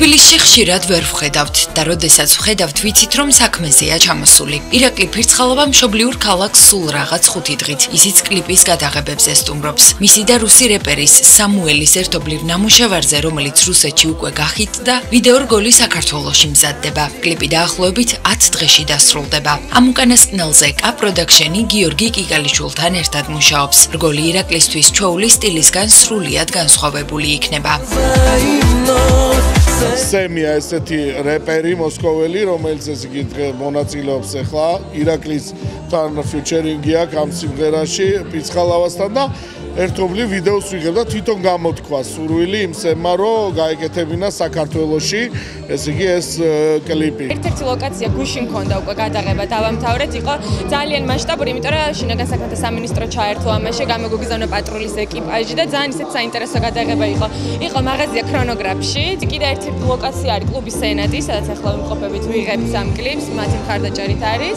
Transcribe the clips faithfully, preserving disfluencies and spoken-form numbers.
თბილისში ხშირად ვერ ვხედავთ და როდესაც ვხედავთ, ვიცით რომ საქმეზეა ჩამოსული. ირაკლი ფირცხალობა მშობლიურ ქალაქს სულ რაღაც ხუთი დღით, ისიც კლიპის გადაღებებზე სტუმრობს. მისი და რუსი რეპერის სამუელის ერთობლივ ნამუშევარზე, რომელიც რუსეთში უკვე გახიტდა, ვიდეო რგოლი საქართველოში მზადდება. კლიპი დაახლოებით ათ დღეში დასრულდება. ამ უკანასკნელზე კა პროდაქშენი გიორგი კიკალიშვილთან ერთად მუშაობს. რგოლი ირაკლისთვის ჩვეული სტილისგან სრულიად განსხვავებული იქნება. სემია ესეთი რეპერი მოსკოველი, რომელიც ეს იგი მონაწილეობს ახლა ირაკლისთან ფიუჩერინგი აქვს ამ სიმღერაში ფირცხალავასთან და ერთობლივ ვიდეოს ვიღებ და თვითონ გამოთქვა სურვილი იმ სემმა, რომ გაეკეთებინა საქართველოში ეს იგი ეს კლიპი. ერთ-ერთი ლოკაცია გუში მქონდა უკვე გადაღება დავამთავრეთ, იყო ძალიან მასშტაბური, იმიტომ რომ შინაგან საქმეთა სამინისტრო ჩაერთო ამაში, გამოგიგზავნა პატრულის ეკიპაჟი და ძალიან ისეთ საინტერესო გადაღება იყო. იყო მაღაზია ქრონოგრაფში, კიდე ერთ-ერთი ლოკაცია არის კლუბი სენატი, სადაც ახლა ვიმყოფებით ვიღებთ ამ კლიპს, მათი მხარდაჭერით არის.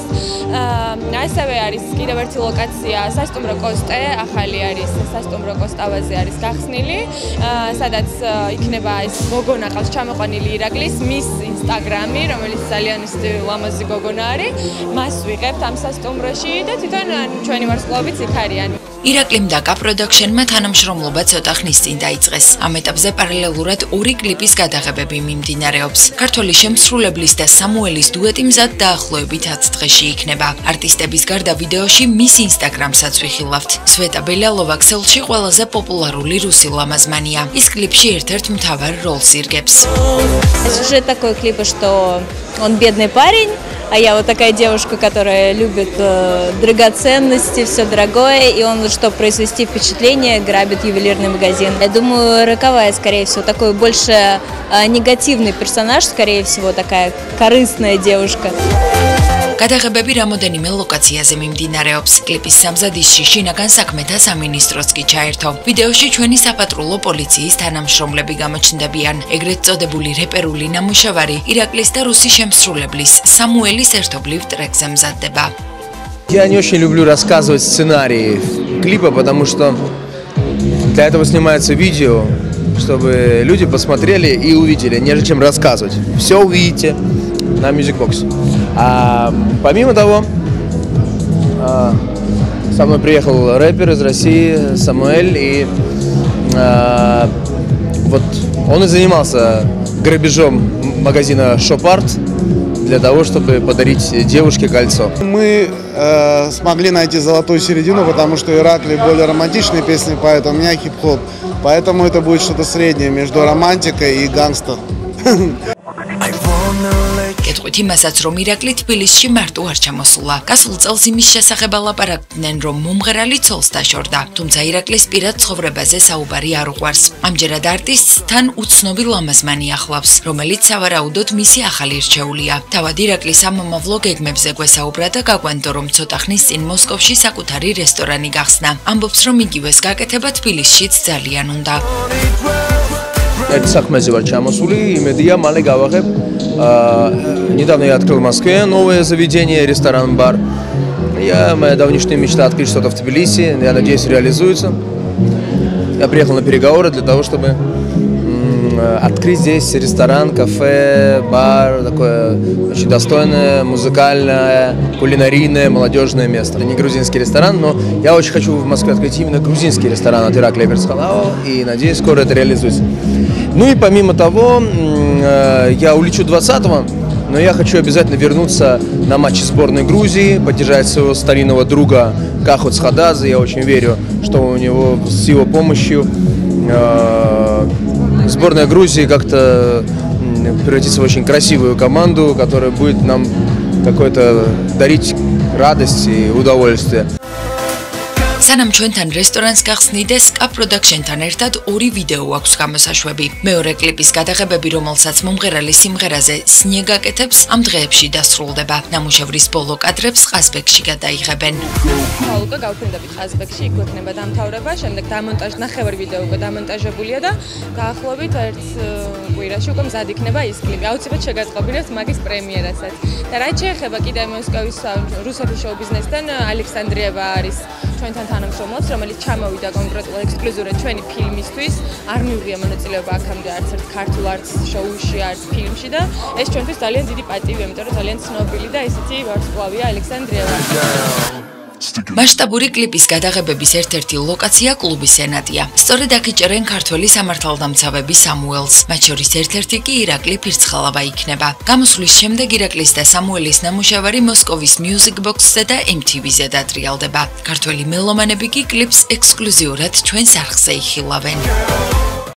აა ასევე არის კიდევ ერთი ლოკაცია სასტუმრო კოსტე, ახალი არის სასტუმრო კოსტავაზე არის გახსნილი, სადაც იქნება ეს გოგონა ყავს ჩამოყვანილი ირაკლის, მის ინსტაგრამი, რომელიც ძალიან ლამაზი გოგონა არის, მას ვიღებთ ამ სასტუმროში და თვითონ ჩვენი ვარსკვლავებიც იქ არიან. ირაკლიმ და კა პროდაქშენმა თანამშრომლობა ცოტა ხნის წინ დაიწყეს. ამ ეტაპზე პარალელურად ორი კლიპის გადაღებები მიმდინარეობს. ქართველი შემსრულებლის და სამუელის დუეტი მზად დაახლოებით ათ დღეში იქნება. არტისტების გარდა ვიდეოში მის ინსტაგრამსაც ვიხილავთ. სვეტა ბელალოვა ქსელში ყველაზე პოპულარული რუსი ლამაზმანია. ის კლიპში ერთ-ერთ მთავარ როლს ირგებს. Сюжет такой клипа, что он бедный парень, а я вот такая девушка, которая любит э, драгоценности, все дорогое, и он, чтобы произвести впечатление, грабит ювелирный магазин. Я думаю, роковая, скорее всего, такой больше э, негативный персонаж, скорее всего, такая корыстная девушка. გადაღებები რამოდენიმე ლოკაციაზე მიმდინარეობს. კლიპის სამზადისში შინაგან საქმეთა სამინისტროც კი ჩაერთო. ვიდეოში ჩვენი საპატრულო პოლიციის თანამშრომლები გამოჩნდებიან. ეგრეთ წოდებული რეპერული ნამუშევარი ირაკლის და რუსი შემსრულებლის სამუელის ერთობლივ ტრეკზე მზადდება. Я не очень люблю рассказывать сценарии клипа, потому что для этого снимается видео, чтобы люди посмотрели и увидели, нежели чем рассказывать. Все увидите на Musicbox. А помимо того, а, со мной приехал рэпер из России Самуэль, и а, вот он и занимался грабежом магазина Шопарт для того, чтобы подарить девушке кольцо. Мы э, смогли найти золотую середину, потому что Иракли более романтичные песни поет, а у меня хип-хоп, поэтому это будет что-то среднее между романтикой и гангстер. კეთყვით იმასაც, რომ ირაკლი თბილისში მარტო არ ჩამოსულა. გასულ წელს იმის შესახებ ალაპარაკდნენ, რომ მომღერალი ცოლს დაშორდა, თუმცა ირაკლის პირად ცხოვრებაზე საუბარი არ უყვარს. ამჯერად არტისტს თან უცნობი ლამაზმანი ახლავს, რომელიც სავარაუდოდ მისი ახალი რჩეულია. თავად ირაკლის ამომავლო გეგმებზე გვესაუბრა და გაგვანდო, რომ ცოტა ხნის წინ მოსკოვში საკუთარი რესტორანი გახსნა. ამბობს, რომ იგივეს გაკეთება თბილისშიც ძალიან უნდა. Это сахмези вар чамосули, имедия мале гавахеб. Недавно я открыл в Москве новое заведение, ресторан-бар. Я, моя давнишняя мечта открыть что-то в Тбилиси, я надеюсь, реализуется. Я приехал на переговоры для того, чтобы открыть здесь ресторан, кафе, бар, такое очень достойное, музыкальное, кулинарийное, молодежное место. Это не грузинский ресторан, но я очень хочу в Москве открыть именно грузинский ресторан от Иракли Фирცხалова, и надеюсь, скоро это реализуется. Ну и помимо того, я улечу двадцатого, но я хочу обязательно вернуться на матчи сборной Грузии, поддержать своего старинного друга Кахут Схададзе. Я очень верю, что у него с его помощью сборная Грузии как-то превратится в очень красивую команду, которая будет нам какое-то дарить радость и удовольствие. სანამ ჩვენთან რესტორანს გახსნიდეს, კა პროდაქშენთან ერთად ორი ვიდეო აქვს გამოსაშვები. მეორე კლიპის გადაღებები, რომელსაც მომღერალი სიმღერაზე სნიე გაკეთებს, ამ დღეებში დასრულდება. ნამუშევრის ბოლო კადრებს ყაზბეგში გადაიღებენ. უკვე გავფრინდებით ყაზბეგში, იქ ექნება დამთავრება, შემდეგ დამონტაჟ ნახევარი ვიდეო უკვე დამონტაჟებულია და დაახლოებით ერთ კვირაში უკვე მზად იქნება ის კლიპი. აუცილებლად შეგაწყობინებთ მაგის პრემიერასაც. და რაც შეეხება კიდე მოსკოვის რუსეთის შოუ ბიზნესთან, ალექსანდრიევა არის ჩვენთან თანამშრომლობს, რომელიც ჩამოვიდა კონკრეტულ ექსკლუზიურად ჩვენი ფილმისთვის. არ მიუღია მონაწილეობა აქამდე არც ერთ ქართულ არც შოუში, არც ფილმში და ეს ჩვენთვის ძალიან დიდი პატივია, იმიტომ რომ ძალიან ცნობილი და ესეთი ვარსკვლავია ალექსანდრიევა. მასშტაბური კლიპის გადაღებების ერთ-ერთი ლოკაცია კლუბი სენატია. სწორედ აქ იჭერენ ქართველი სამართალდამცავები სამუელს, მათ შორის ერთ-ერთი კი ირაკლი ფირცხალავა იქნება. გამოსვლის შემდეგ ირაკლის და სამუელის ნამუშევარი მოსკოვის Music Box-ზე და M T V-ზე დატრიალდება. ქართველი მელომანები კი კლიპს ექსკლუზიურად ჩვენს არხზე იხილავენ.